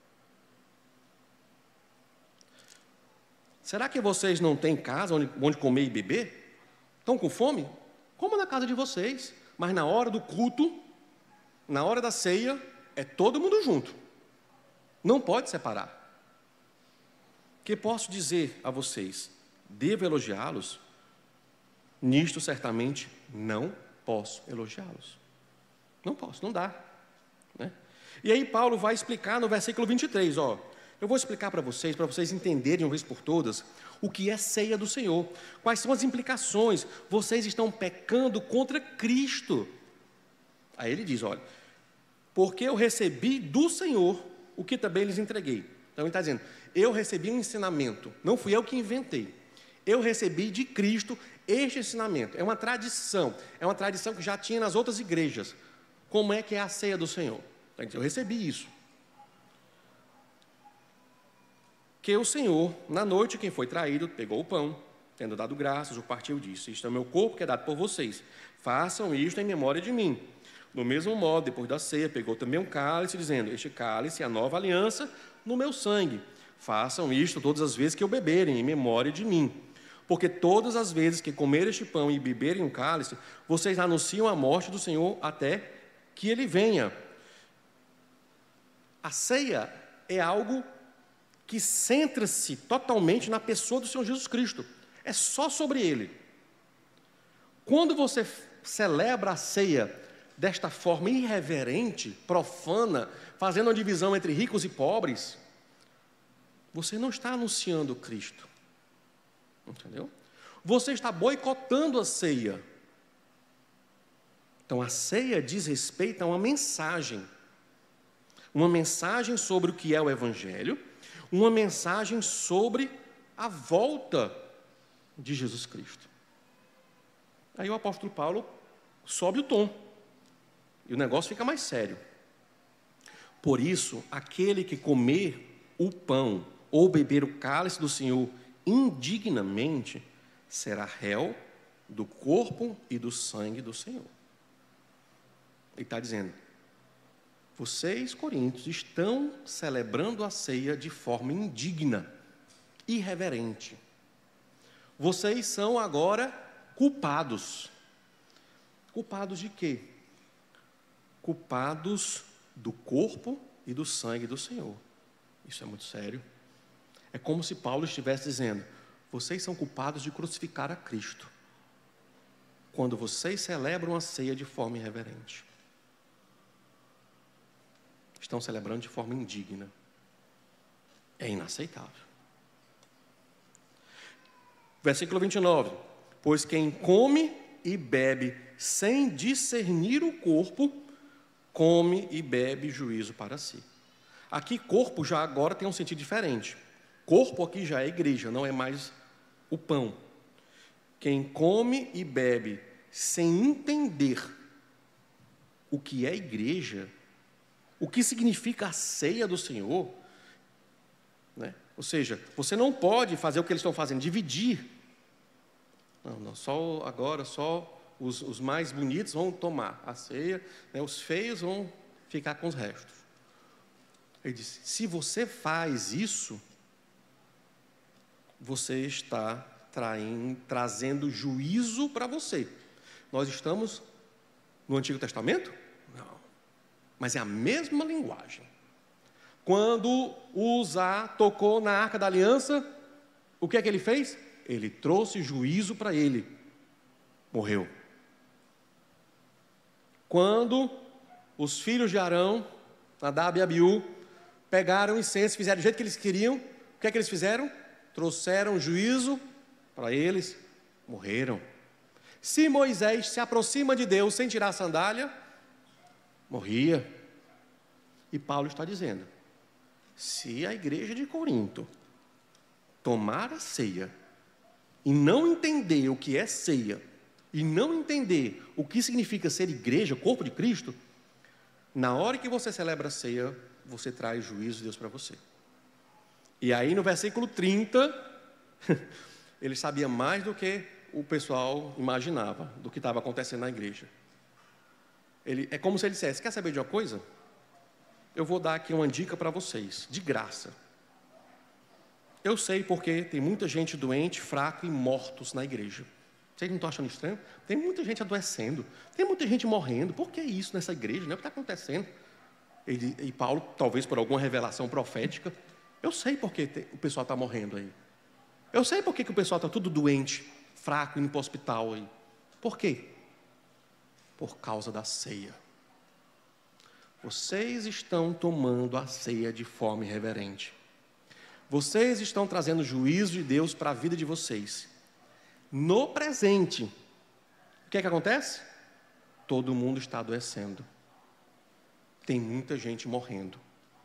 Será que vocês não têm casa onde comer e beber? Estão com fome? Coma na casa de vocês. Mas na hora do culto, na hora da ceia, é todo mundo junto. Não pode separar. Que posso dizer a vocês? Devo elogiá-los? Nisto certamente não posso elogiá-los. Não posso, não dá. Né? E aí Paulo vai explicar no versículo 23, ó. Eu vou explicar para vocês entenderem de uma vez por todas, o que é ceia do Senhor. Quais são as implicações? Vocês estão pecando contra Cristo. Aí ele diz, olha, porque eu recebi do Senhor o que também lhes entreguei. Então ele está dizendo, eu recebi um ensinamento, não fui eu que inventei. Eu recebi de Cristo este ensinamento. É uma tradição que já tinha nas outras igrejas. Como é que é a ceia do Senhor? Eu recebi isso. Que o Senhor, na noite, quem foi traído, pegou o pão, tendo dado graças, o partiu e disse, isto é o meu corpo que é dado por vocês. Façam isto em memória de mim. Do mesmo modo, depois da ceia, pegou também um cálice, dizendo, este cálice é a nova aliança no meu sangue. Façam isto todas as vezes que eu beberem, em memória de mim. Porque todas as vezes que comerem este pão e beberem um cálice, vocês anunciam a morte do Senhor até que Ele venha. A ceia é algo que centra-se totalmente na pessoa do Senhor Jesus Cristo. É só sobre Ele. Quando você celebra a ceia desta forma irreverente, profana, fazendo uma divisão entre ricos e pobres, você não está anunciando Cristo. Entendeu? Você está boicotando a ceia. Então, a ceia diz respeito a uma mensagem sobre o que é o Evangelho, uma mensagem sobre a volta de Jesus Cristo. Aí o apóstolo Paulo sobe o tom, e o negócio fica mais sério. Por isso, aquele que comer o pão ou beber o cálice do Senhor indignamente, será réu do corpo e do sangue do Senhor. Ele está dizendo, vocês, coríntios, estão celebrando a ceia de forma indigna, irreverente. Vocês são agora culpados. Culpados de quê? culpados do corpo e do sangue do Senhor. Isso é muito sério. É como se Paulo estivesse dizendo: vocês são culpados de crucificar a Cristo, quando vocês celebram a ceia de forma irreverente. Estão celebrando de forma indigna. É inaceitável. Versículo 29. Pois quem come e bebe sem discernir o corpo, come e bebe juízo para si. Aqui corpo já agora tem um sentido diferente. Corpo aqui já é igreja, não é mais o pão. Quem come e bebe sem entender o que é igreja, o que significa a ceia do Senhor, né? Ou seja, você não pode fazer o que eles estão fazendo, dividir. Não, só os mais bonitos vão tomar a ceia, né? Os feios vão ficar com os restos. Ele disse: se você faz isso, você está trazendo juízo para você. Nós estamos no Antigo Testamento? Não. Mas é a mesma linguagem. Quando Uzá tocou na Arca da Aliança, o que é que ele fez? Ele trouxe juízo para ele. Morreu. Quando os filhos de Arão, Nadab e Abiú, pegaram incenso, fizeram do jeito que eles queriam, o que é que eles fizeram? Trouxeram juízo para eles, morreram. Se Moisés se aproxima de Deus sem tirar a sandália, morria. E Paulo está dizendo: se a igreja de Corinto tomar a ceia e não entender o que é ceia, e não entender o que significa ser igreja, corpo de Cristo, na hora que você celebra a ceia, você traz juízo de Deus para você. E aí no versículo 30, ele sabia mais do que o pessoal imaginava, do que estava acontecendo na igreja. É como se ele dissesse: quer saber de uma coisa? Eu vou dar aqui uma dica para vocês, de graça. Eu sei porque tem muita gente doente, fraca e mortos na igreja. Vocês não estão achando estranho? Tem muita gente adoecendo, tem muita gente morrendo. Por que isso nessa igreja? Né? O que está acontecendo? E Paulo, talvez por alguma revelação profética, eu sei porque o pessoal está morrendo aí. Eu sei porque que o pessoal está tudo doente, fraco, indo para o hospital aí. Por quê? Por causa da ceia. Vocês estão tomando a ceia de forma irreverente. Vocês estão trazendo juízo de Deus para a vida de vocês. No presente, o que é que acontece? Todo mundo está adoecendo. Tem muita gente morrendo.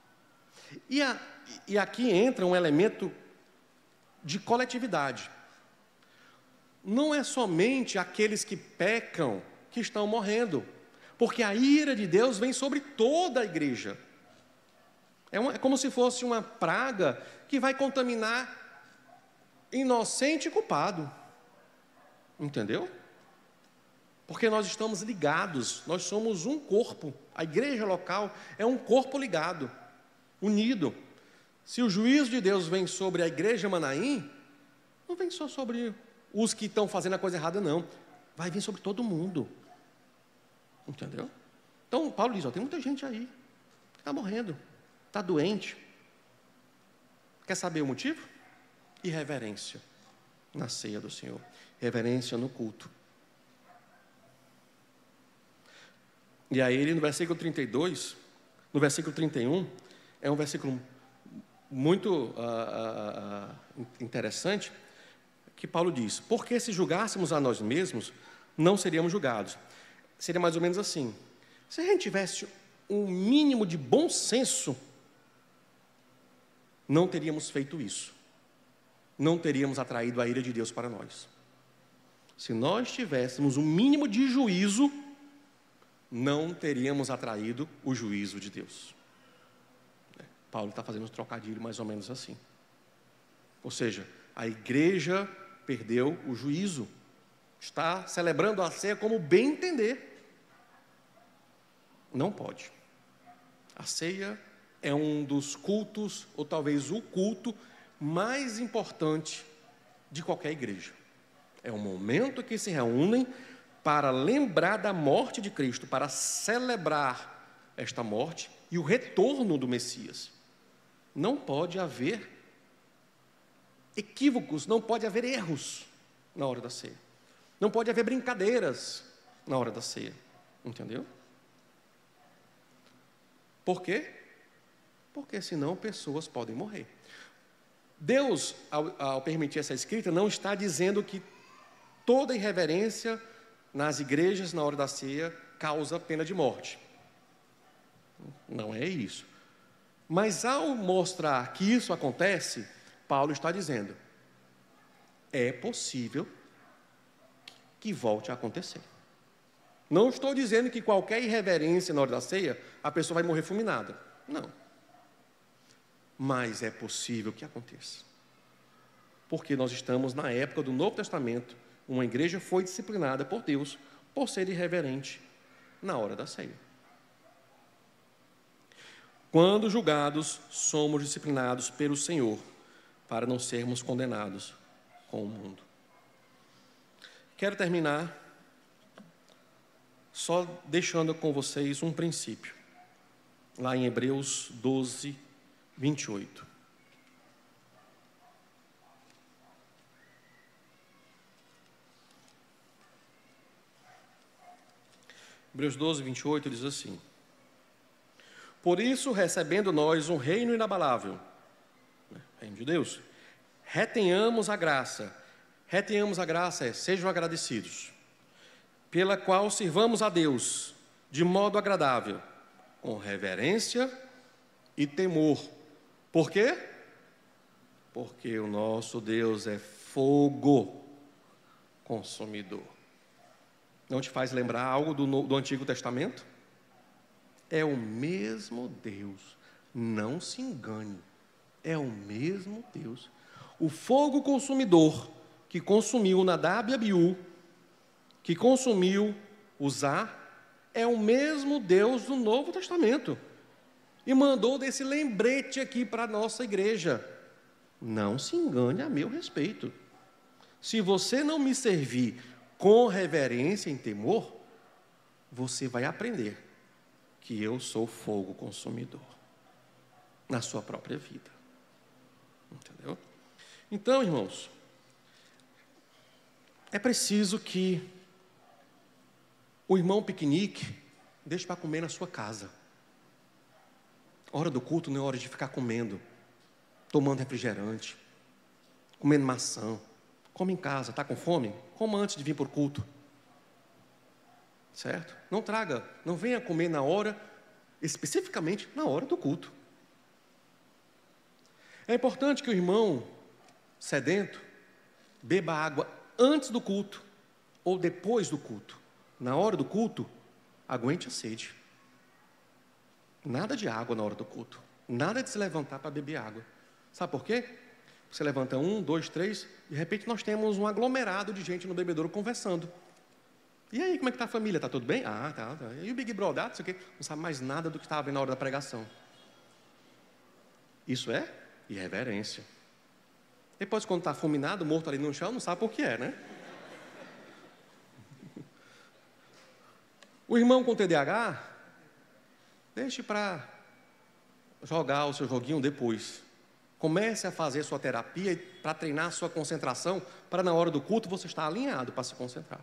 E aqui entra um elemento de coletividade. Não é somente aqueles que pecam que estão morrendo, porque a ira de Deus vem sobre toda a igreja. É como se fosse uma praga que vai contaminar inocente e culpado. Entendeu? Porque nós estamos ligados, nós somos um corpo. A igreja local é um corpo ligado, unido. Se o juízo de Deus vem sobre a igreja Manaim, não vem só sobre os que estão fazendo a coisa errada, não. Vai vir sobre todo mundo. Entendeu? Então, Paulo diz: tem muita gente aí que está morrendo, está doente. Quer saber o motivo? Irreverência na ceia do Senhor. Reverência no culto. E aí ele no versículo 32, no versículo 31, é um versículo muito interessante, que Paulo diz: porque se julgássemos a nós mesmos, não seríamos julgados. Seria mais ou menos assim: se a gente tivesse um mínimo de bom senso, não teríamos feito isso. Não teríamos atraído a ira de Deus para nós. Se nós tivéssemos um mínimo de juízo, não teríamos atraído o juízo de Deus. Paulo está fazendo um trocadilho mais ou menos assim. Ou seja, a igreja perdeu o juízo, está celebrando a ceia como bem entender. Não pode. A ceia é um dos cultos, ou talvez o culto mais importante de qualquer igreja. É um momento que se reúnem para lembrar da morte de Cristo, para celebrar esta morte e o retorno do Messias. Não pode haver equívocos, não pode haver erros na hora da ceia. Não pode haver brincadeiras na hora da ceia. Entendeu? Por quê? Porque senão pessoas podem morrer. Deus, ao permitir essa escrita, não está dizendo que toda irreverência nas igrejas na hora da ceia causa pena de morte. Não é isso. Mas ao mostrar que isso acontece, Paulo está dizendo, é possível que volte a acontecer. Não estou dizendo que qualquer irreverência na hora da ceia, a pessoa vai morrer fulminada. Não. Mas é possível que aconteça. Porque nós estamos na época do Novo Testamento, uma igreja foi disciplinada por Deus por ser irreverente na hora da ceia. Quando julgados, somos disciplinados pelo Senhor, para não sermos condenados com o mundo. Quero terminar só deixando com vocês um princípio, lá em Hebreus 12, 28. Hebreus 12, 28 diz assim: por isso, recebendo nós um reino inabalável, reino de Deus, retenhamos a graça sejam agradecidos, pela qual sirvamos a Deus de modo agradável, com reverência e temor. Por quê? Porque o nosso Deus é fogo consumidor. Não te faz lembrar algo do Antigo Testamento? É o mesmo Deus, não se engane, é o mesmo Deus. O fogo consumidor que consumiu Nadab e Abiú, que consumiu Uzá, é o mesmo Deus do Novo Testamento. E mandou desse lembrete aqui para a nossa igreja. Não se engane a meu respeito. Se você não me servir com reverência e temor, você vai aprender que eu sou fogo consumidor na sua própria vida. Entendeu? Então, irmãos, é preciso que o irmão piquenique deixe para comer na sua casa. A hora do culto não é hora de ficar comendo, tomando refrigerante, comendo maçã. Come em casa, está com fome? Coma antes de vir para o culto. Certo? Não venha comer na hora, especificamente na hora do culto. É importante que o irmão sedento beba água antes do culto ou depois do culto. Na hora do culto, aguente a sede. Nada de água na hora do culto. Nada de se levantar para beber água. Sabe por quê? Você levanta 1, 2, 3, de repente nós temos um aglomerado de gente no bebedouro conversando. E aí, como é que está a família? Está tudo bem? Ah, tá. E o Big Brother? Não sei o quê. Não sabe mais nada do que estava na hora da pregação. Isso é irreverência. Depois, quando está fulminado, morto ali no chão, não sabe por que é, né? O irmão com TDAH, deixe para jogar o seu joguinho depois. Comece a fazer sua terapia para treinar a sua concentração, para na hora do culto você estar alinhado para se concentrar.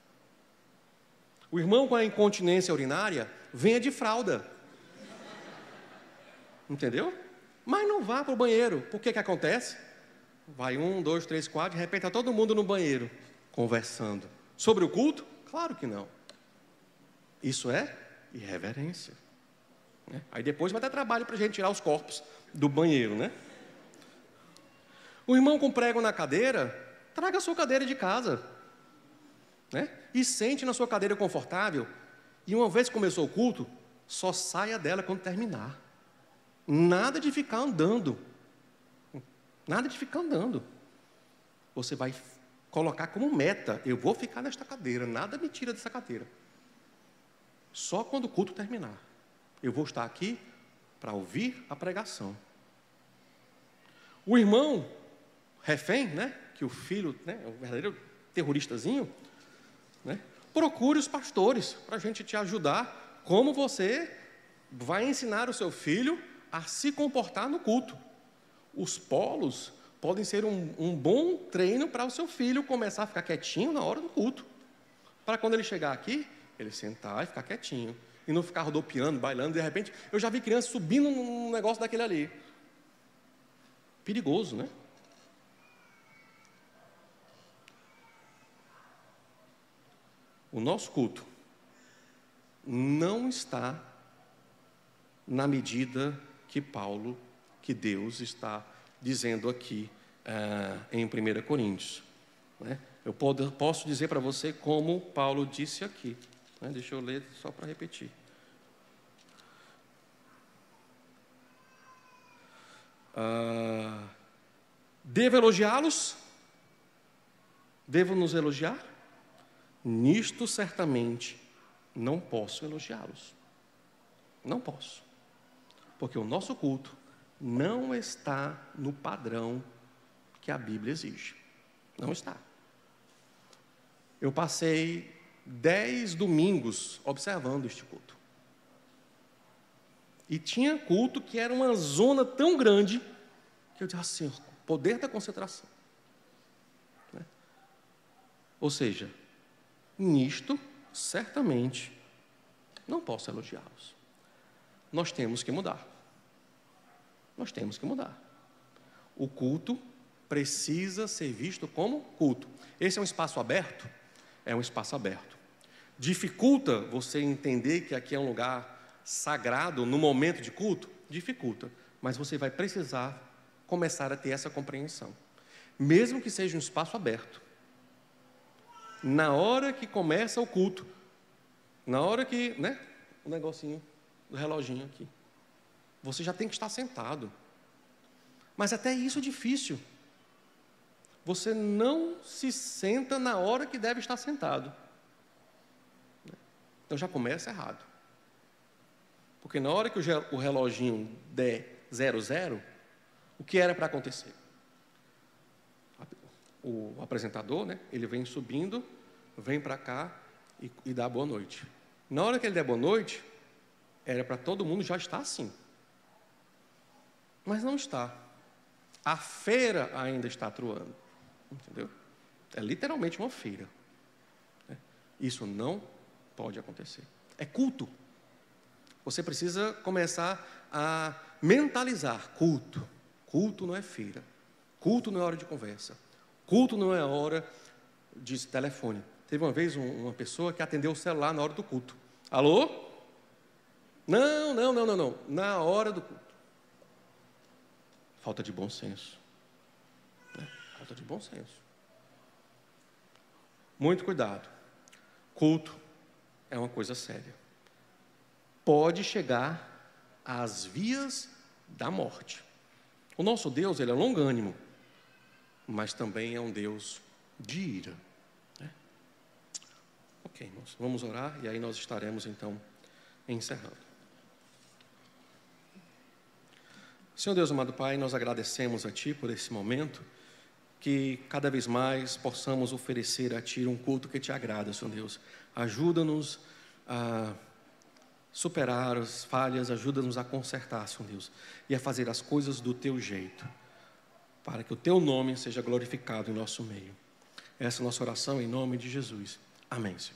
O irmão com a incontinência urinária, venha de fralda. Entendeu? Mas não vá para o banheiro. Por que acontece? Vai 1, 2, 3, 4, de repente está todo mundo no banheiro, conversando. Sobre o culto? Claro que não. Isso é irreverência. Aí depois vai dar trabalho para a gente tirar os corpos do banheiro, né? O irmão com prego na cadeira, traga a sua cadeira de casa, né? E sente na sua cadeira confortável. E uma vez que começou o culto, só saia dela quando terminar. Nada de ficar andando. Nada de ficar andando. Você vai colocar como meta: eu vou ficar nesta cadeira, nada me tira dessa cadeira. Só quando o culto terminar. Eu vou estar aqui para ouvir a pregação. O irmão refém, né? Que o filho, né? É um verdadeiro terroristazinho, né? procure os pastores para a gente te ajudar como você vai ensinar o seu filho a se comportar no culto. Os polos podem ser um bom treino para o seu filho começar a ficar quietinho na hora do culto. Para quando ele chegar aqui, ele sentar e ficar quietinho. E não ficar rodopiando, bailando. De repente, eu já vi criança subindo num negócio daquele ali. Perigoso, né? O nosso culto não está na medida que Deus está dizendo aqui em 1 Coríntios. Né? Eu posso dizer para você como Paulo disse aqui. Né? Deixa eu ler só para repetir. Devo elogiá-los? Devo nos elogiar? Nisto certamente não posso elogiá-los. Não posso. Porque o nosso culto não está no padrão que a Bíblia exige. Não está. Eu passei 10 domingos observando este culto. E tinha culto que era uma zona tão grande que eu disse assim, o poder da concentração. Né? Ou seja, nisto, certamente, não posso elogiá-los. Nós temos que mudar. Nós temos que mudar. O culto precisa ser visto como culto. Esse é um espaço aberto? É um espaço aberto. Dificulta você entender que aqui é um lugar sagrado no momento de culto? Dificulta. Mas você vai precisar começar a ter essa compreensão. Mesmo que seja um espaço aberto. Na hora que começa o culto, na hora que, né, o negocinho do reloginho aqui, você já tem que estar sentado. Mas até isso é difícil. Você não se senta na hora que deve estar sentado. Então já começa errado. Porque na hora que o reloginho der 00, o que era para acontecer? O apresentador, né, ele vem subindo, vem para cá e dá boa noite. Na hora que ele der boa noite, era para todo mundo já estar assim. Mas não está. A feira ainda está atuando. Entendeu? É literalmente uma feira. Isso não pode acontecer. É culto. Você precisa começar a mentalizar culto. Culto não é feira. Culto não é hora de conversa. Culto não é hora de telefone. Teve uma vez uma pessoa que atendeu o celular na hora do culto. Alô? Não. Na hora do culto. Falta de bom senso. Falta de bom senso. Muito cuidado. Culto é uma coisa séria. Pode chegar às vias da morte. O nosso Deus, ele é longânimo, mas também é um Deus de ira. Ok, irmãos, vamos orar e aí nós estaremos então encerrando. Senhor Deus, amado Pai, nós agradecemos a Ti por esse momento, que cada vez mais possamos oferecer a Ti um culto que Te agrada, Senhor Deus. Ajuda-nos a superar as falhas, ajuda-nos a consertar, Senhor Deus, e a fazer as coisas do Teu jeito, para que o Teu nome seja glorificado em nosso meio. Essa é a nossa oração em nome de Jesus. Amém, Senhor.